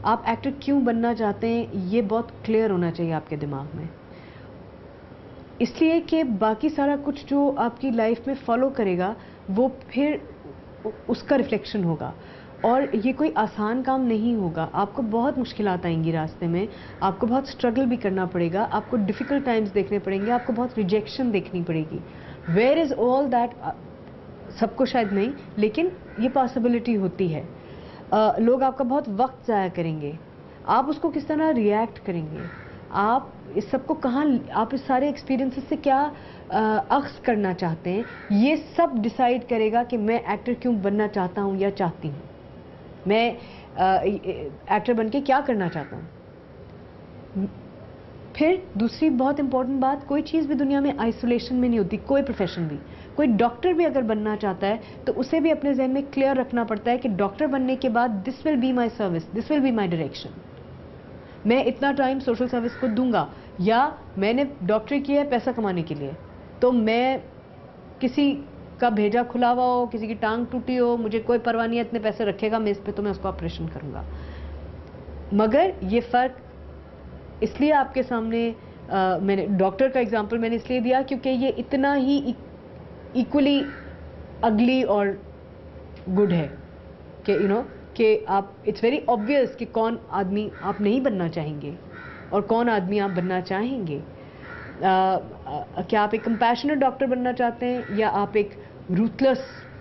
آپ ایکٹر کیوں بننا چاہتے ہیں یہ بہت کلیئر ہونا چاہیے آپ کے دماغ میں، اس لیے کہ باقی سارا کچھ جو آپ کی لائف میں فالو کرے گا وہ پھر اس کا ریفلیکشن ہوگا. اور یہ کوئی آسان کام نہیں ہوگا، آپ کو بہت مشکلات آئیں گی راستے میں، آپ کو بہت اسٹرگل بھی کرنا پڑے گا، آپ کو ڈیفیکلٹ ٹائمز دیکھنے پڑیں گے، آپ کو بہت ریجیکشن دیکھنی پڑے گی. ویئر از آل دیٹ، سب کو شاید نہیں لیکن یہ پاسبلٹی ہوتی ہے. لوگ آپ کا بہت وقت ضائع کریں گے، آپ اس کو کس طرح ریئیکٹ کریں گے، آپ اس سب کو کہاں، آپ اس سارے ایکسپیرینسز سے کیا اخذ کرنا چاہتے ہیں، یہ سب ڈیسائیڈ کرے گا کہ میں ایکٹر کیوں بننا چاہتا ہوں یا چاہتی ہوں، میں ایکٹر بن کے کیا کرنا چاہتا ہوں. پھر دوسری بہت امپورٹنٹ بات، کوئی چیز بھی دنیا میں آئسولیشن میں نہیں ہوتی، کوئی پروفیشن بھی. کوئی ڈاکٹر بھی اگر بننا چاہتا ہے تو اسے بھی اپنے ذہن میں کلیئر رکھنا پڑتا ہے کہ ڈاکٹر بننے کے بعد this will be my service, this will be my direction. میں اتنا ٹائم سوشل سروس کو دوں گا، یا میں نے ڈاکٹری کیا ہے پیسہ کمانے کے لیے، تو میں کسی کا بھیجا کھلا ہوا ہو، کسی کی ٹانگ ٹوٹی ہو، مجھے کوئی پرواہ نہیں ہے، اتنے پیسے رکھے گا میز پہ تو میں اس کو آپریشن کروں گا. مگر یہ فرق اس لیے آپ کے سامنے میں نے ڈاکٹر کا ایگزامپل میں نے اس لیے دیا کیونکہ یہ اتنا ہی ایکولی اگلی اور گڈ ہے کہ کہ آپ اٹس ویری آبویس کہ کون آدمی آپ نہیں بننا چاہیں گے اور کون آدمی آپ بننا چاہیں گے. کیا آپ ایک کمپیشنٹ ڈاکٹر بننا چاہتے ہیں یا آپ ایک روتھلیس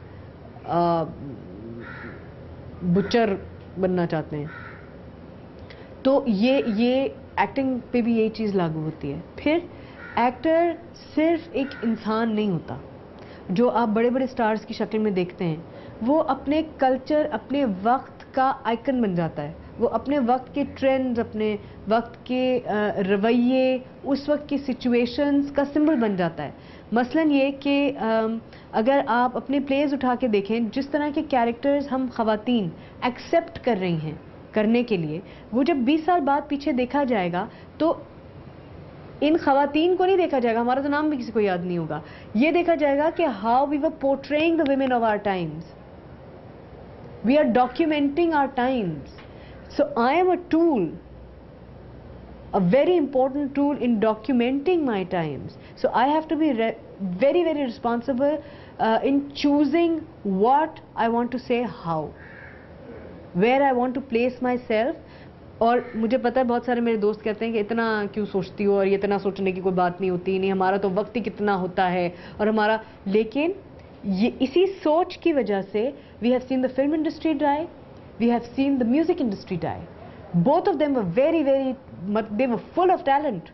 بچر بننا چاہتے ہیں. تو یہ ایکٹنگ پہ بھی یہی چیز لاگو ہوتی ہے. پھر ایکٹر صرف ایک انسان نہیں ہوتا جو آپ بڑے بڑے سٹارز کی شکل میں دیکھتے ہیں، وہ اپنے کلچر، اپنے وقت کا آئیکن بن جاتا ہے. وہ اپنے وقت کے ٹرینڈز، اپنے وقت کے رویے، اس وقت کی سچویشنز کا سمبل بن جاتا ہے. مثلا یہ کہ اگر آپ اپنے پلیز اٹھا کے دیکھیں، جس طرح کے کیریکٹرز ہم خواتین ایکسیپٹ کر رہی ہیں کرنے کے لیے، وہ جب 20 سال بعد پیچھے دیکھا جائے گا تو ان خواتین کو نہیں دیکھا جائے گا، ہمارا تو نام بھی کسی کو یاد نہیں ہوگا، یہ دیکھا جائے گا کہ how we were portraying the women of our times. We are documenting our times. So I am a tool, a very important tool in documenting my times. So I have to be very, very responsible in choosing what I want to say, how, where I want to place myself. اور مجھے پتا ہے بہت سارے میرے دوست کہتے ہیں کہ اتنا کیوں سوچتی ہو، اور یہ اتنا سوچنے کی کوئی بات نہیں ہوتی، نہیں ہمارا تو وقت ہی کتنا ہوتا ہے اور ہمارا. لیکن یہ اسی سوچ کی وجہ سے we have seen the film industry die, we have seen the music industry die. Both of them were very, very, they were full of talent.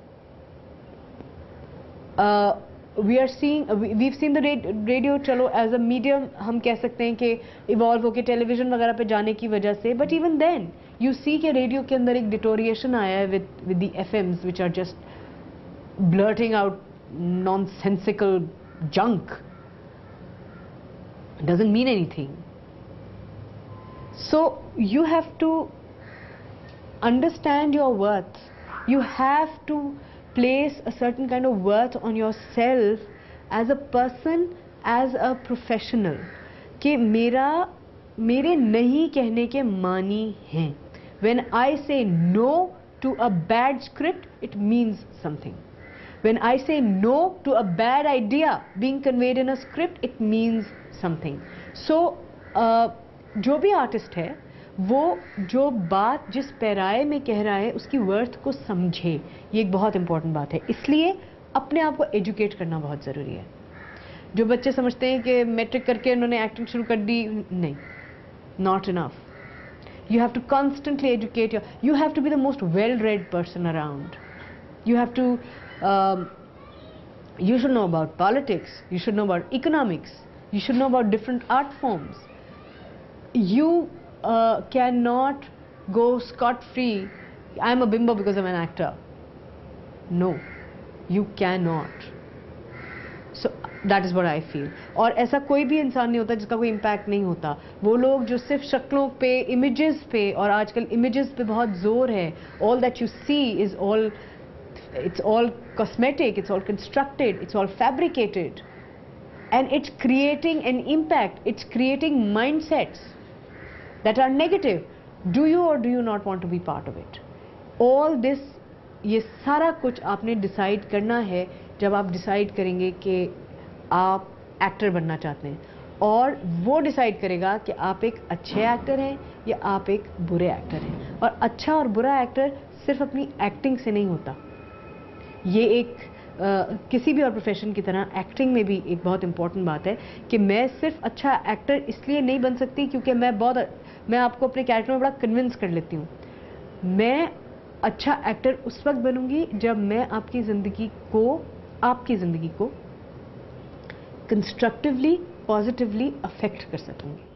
We've seen the radio, چلو as a medium ہم کہہ سکتے ہیں کہ evolve ہو کے ٹیلی vision وغیرہ پہ جانے کی وجہ سے، but even then you see کہ ریڈیو کے اندر ایک ڈیٹوریشن آیا ہے with the FMs which are just blurting out nonsensical junk. It doesn't mean anything. So you have to understand your worth. You have to place a certain kind of worth on yourself as a person, as a professional. کہ میرے نہیں کہنے کے معنی ہیں. When I say no to a bad script, it means something. When I say no to a bad idea being conveyed in a script, it means something. So جو بھی artist ہے وہ جو بات جس پیرائے میں کہہ رہا ہے اس کی ورتھ کو سمجھے. یہ ایک بہت امپورٹنٹ بات ہے. اس لیے اپنے آپ کو ایجوکیٹ کرنا بہت ضروری ہے. جو بچے سمجھتے ہیں کہ میٹرک کر کے انہوں نے ایکٹنگ شروع کر دی، نہیں، not enough. You have to constantly educate you have to be the most well-read person around. You have to you should know about politics, you should know about economics, you should know about different art forms. You cannot go scot-free. I'm a bimbo because I'm an actor. No, you cannot. So that is what I feel. اور ایسا کوئی بھی انسان نہیں ہوتا جس کا کوئی امپیکٹ نہیں ہوتا. وہ لوگ جو صرف شکلوں پہ، امیجز پہ، اور آج کل امیجز پہ بہت زور ہے. All that you see is it's all cosmetic, it's all constructed, it's all fabricated. And it's creating an impact, it's creating mindsets that are negative. Do you or do you not want to be part of it? All this, ये सारा कुछ आपने decide करना है जब आप decide करेंगे कि आप एक्टर बनना चाहते हैं, और वो डिसाइड करेगा कि आप एक अच्छे एक्टर हैं या आप एक बुरे एक्टर हैं। और अच्छा और बुरा एक्टर सिर्फ अपनी एक्टिंग से नहीं होता, ये एक किसी भी और प्रोफेशन की तरह एक्टिंग में भी एक बहुत इंपॉर्टेंट बात है कि मैं सिर्फ अच्छा एक्टर इसलिए नहीं बन सकती क्योंकि मैं आपको अपने कैरेक्टर में बड़ा कन्विंस कर लेती हूँ। मैं अच्छा एक्टर उस वक्त बनूंगी जब मैं आपकी ज़िंदगी को कंस्ट्रक्टिवली, पॉजिटिवली अफेक्ट कर सकूंगी।